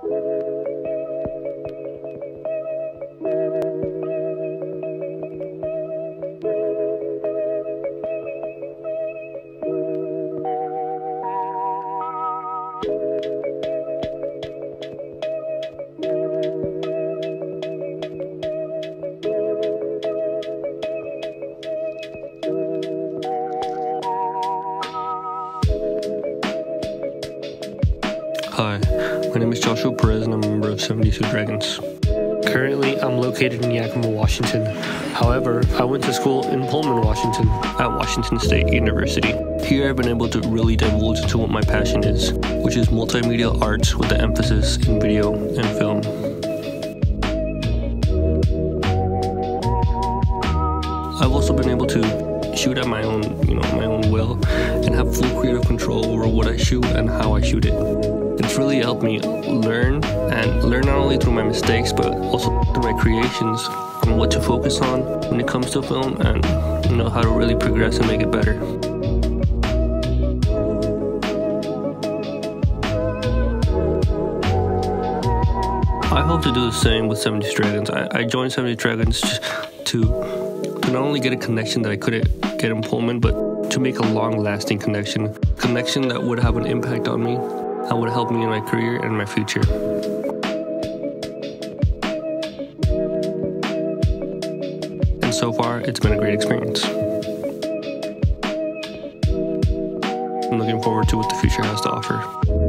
Hi, my name is Joshua Perez and I'm a member of 72 Dragons. Currently, I'm located in Yakima, Washington. However, I went to school in Pullman, Washington, at Washington State University. Here I've been able to really divulge into what my passion is, which is multimedia arts with the emphasis in video and film. I've also been able to shoot at my own will and have full creative control over what I shoot and how I shoot it. It's really helped me learn not only through my mistakes but also through my creations on what to focus on when it comes to film and how to really progress and make it better. I hope to do the same with 72 Dragons. I joined 72 Dragons just to not only get a connection that I couldn't get in Pullman, but to make a long-lasting connection that would have an impact on me, that would help me in my career and my future. And so far, it's been a great experience. I'm looking forward to what the future has to offer.